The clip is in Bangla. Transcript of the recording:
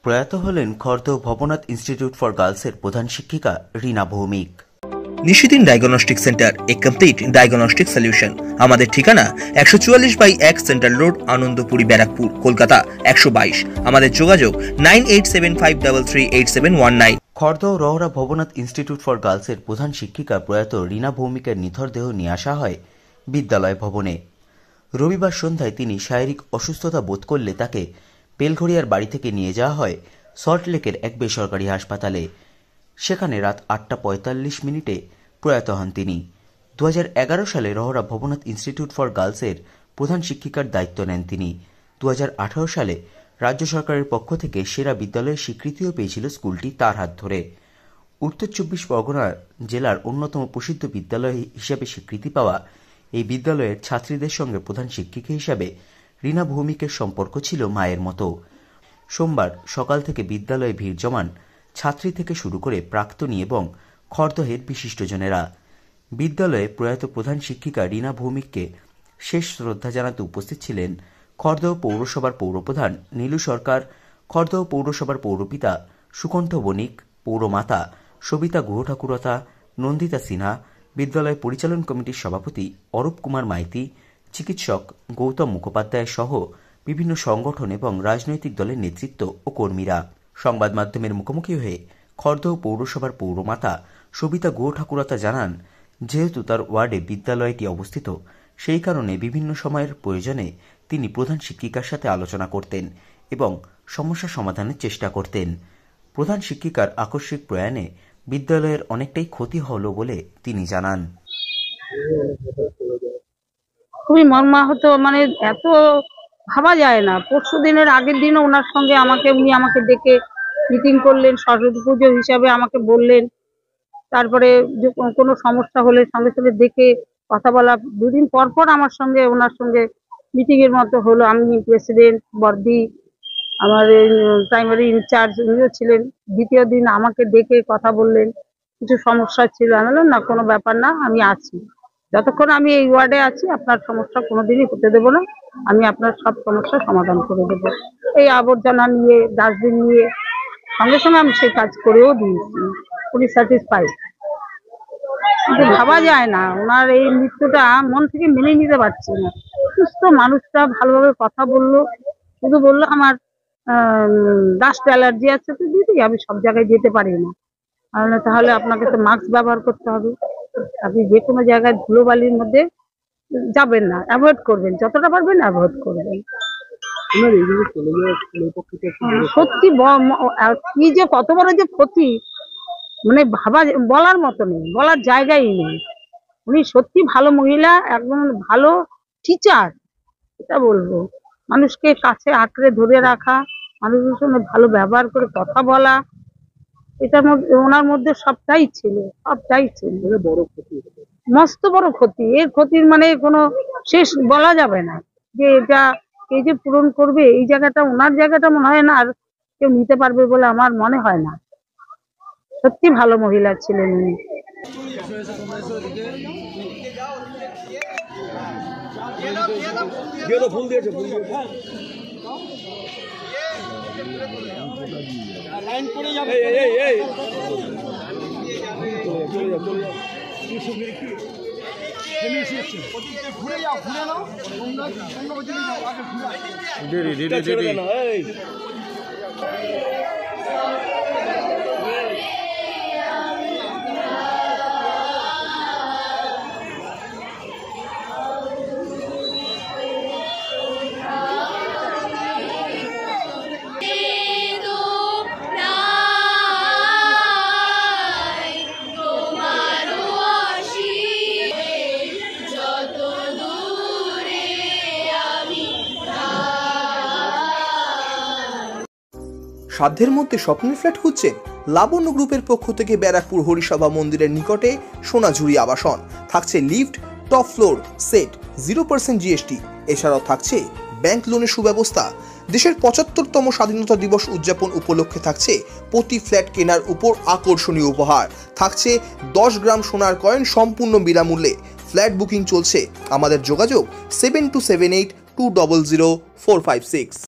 প্রয়াত হলেন খড়দহ ভবনাথ ইনস্টিটিউট ফর গার্লসের প্রধান শিক্ষিকা Rina Bhowmik. Nishidin diagnostic centre, a complete diagnostic solution. আমাদের ঠিকানা 144/1 সেন্ট্রাল রোড, আনন্দপুরি, ব্যারাকপুর, কলকাতা 122। আমাদের যোগাযোগ 9875338719। খড়দহ রওরা ভবনাথ ইনস্টিটিউট ফর গার্লসের প্রধান শিক্ষিকা প্রয়াত রীনা ভৌমিকের নিথর দেহ নিয়ে আসা হয় বিদ্যালয় ভবনে। রবিবার সন্ধ্যায় তিনি শারীরিক অসুস্থতা বোধ করলে তাকে বেলঘড়িয়ার বাড়ি থেকে নিয়ে যাওয়া হয় সল্টলেকের এক বেসরকারি হাসপাতালে। সেখানে রাত 8:45 প্রয়াত হন তিনি। 2011 সালে রওরা ভবনাথ ইনস্টিটিউট ফর গার্লসের প্রধান শিক্ষিকার দায়িত্ব নেন তিনি। 2018 সালে রাজ্য সরকারের পক্ষ থেকে সেরা বিদ্যালয়ের স্বীকৃতিও পেয়েছিল স্কুলটি তার হাত ধরে। উত্তর 24 পরগনা জেলার অন্যতম প্রসিদ্ধ বিদ্যালয় হিসেবে স্বীকৃতি পাওয়া এই বিদ্যালয়ের ছাত্রীদের সঙ্গে প্রধান শিক্ষিকা হিসাবে রীনা ভৌমিকের সম্পর্ক ছিল মায়ের মতো। সোমবার সকাল থেকে বিদ্যালয়ে ভিড় জমান ছাত্রী থেকে শুরু করে প্রাক্তনী এবং খড়দহের বিশিষ্টজনেরা। বিদ্যালয়ে প্রয়াত প্রধান শিক্ষিকা রীনা ভৌমিককে শেষ শ্রদ্ধা জানাতে উপস্থিত ছিলেন খড়দহ পৌরসভার পৌরপ্রধান নীলু সরকার, খড়দহ পৌরসভার পৌরপিতা সুকণ্ঠ বণিক, পৌরমাতা সবিতা গুহঠাকুরতা, নন্দিতা সিনহা, বিদ্যালয় পরিচালন কমিটির সভাপতি অরূপ কুমার মাইতি, চিকিৎসক গৌতম মুখোপাধ্যায় সহ বিভিন্ন সংগঠন এবং রাজনৈতিক দলের নেতৃত্ব ও কর্মীরা। সংবাদ মাধ্যমের মুখোমুখি হয়ে খড়দহ পৌরসভার পৌরমাতা সবিতা গুহঠাকুরতা জানান, যেহেতু তার ওয়ার্ডে বিদ্যালয়টি অবস্থিত, সেই কারণে বিভিন্ন সময়ের প্রয়োজনে তিনি প্রধান শিক্ষিকার সাথে আলোচনা করতেন এবং সমস্যা সমাধানের চেষ্টা করতেন। প্রধান শিক্ষিকার আকস্মিক প্রয়াণে বিদ্যালয়ের অনেকটাই ক্ষতি হল বলে তিনি জানান। খুবই মর্মাহত, মানে এত ভাবা যায় না। পরশু দিনের আগের দিনও ওনার সঙ্গে উনি আমাকে ডেকে মিটিং করলেন, সরস্বতী পুজো হিসাবে আমাকে বললেন। তারপরে যে কোনো সমস্যা হলে সঙ্গে সঙ্গে দেখে কথা বলা। দুদিন পর পর ওনার সঙ্গে মিটিং এর মতো হলো। আমি প্রেসিডেন্ট, বর্দি, আমার প্রাইমারি ইনচার্জ উনিও ছিলেন। দ্বিতীয় দিন আমাকে ডেকে কথা বললেন, কিছু সমস্যা ছিল। আমি বললাম, না কোনো ব্যাপার না, আমি আছি। যতক্ষণ আমি এই ওয়ার্ডে আছি আপনার সমস্যা কোনোদিনই হতে দেবো না, আমি আপনার সব সমস্যার সমাধান করে দেবো। এই আবর্জনা নিয়ে, ডাস্টবিন নিয়ে সঙ্গে সঙ্গে আমি সেই কাজ করেও দিয়েছি। উনি স্যাটিসফাইড। কিন্তু ভাবা যায় না, ওনার এই মৃত্যুটা মন থেকে মেনে নিতে পারছি না। সুস্থ মানুষটা ভালোভাবে কথা বললো, শুধু বললো আমার ডাস্ট অ্যালার্জি আছে, তো দিদি আমি সব জায়গায় যেতে পারি না। তাহলে আপনাকে তো মাস্ক ব্যবহার করতে হবে, আপনি যে কোনো জায়গায় ধুলোবালির মধ্যে যাবেন না, অ্যাভয়েড করবেন, যতটা পারবেন অ্যাভয়েড করবেন। সত্যি কি যে কত বড় যে ক্ষতি, মানে বলার মতো নেই, বলার জায়গাই নেই। উনি সত্যি ভালো মহিলা, একদম ভালো টিচার, এটা বলবো। মানুষকে কাছে আঁকড়ে ধরে রাখা, মানুষের সঙ্গে ভালো ব্যবহার করে কথা বলা, এটার মধ্যে ওনার মধ্যে সবটাই ছিল। মস্ত বড় ক্ষতি। এর ক্ষতির মানে কোনো শেষ বলা যাবে না, যে এটা এই যে পূরণ করবে, এই জায়গাটা ওনার জায়গাটা মনে হয় না আর কেউ নিতে পারবে বলে আমার মনে হয় না। সত্যি ভালো মহিলা ছিলেন উনি। সাধ্যের মধ্যে স্বপ্নের ফ্ল্যাট খুঁজছেন? লাবণ্য গ্রুপের পক্ষ থেকে ব্যারাকপুর হরিসভা মন্দিরের নিকটে সোনাঝুরি আবাসন। থাকছে lift, top floor, set, 0% GST। এছাড়াও থাকছে ব্যাংক লোনের সুব্যবস্থা। দেশের 75তম স্বাধীনতা দিবস উদযাপন উপলক্ষে থাকছে প্রতি ফ্ল্যাট কেনার উপর আকর্ষণীয় উপহার। থাকছে 10 গ্রাম সোনার কয়েন সম্পূর্ণ বিনামূল্যে। ফ্ল্যাট বুকিং চলছে। আমাদের যোগাযোগ 7278200456।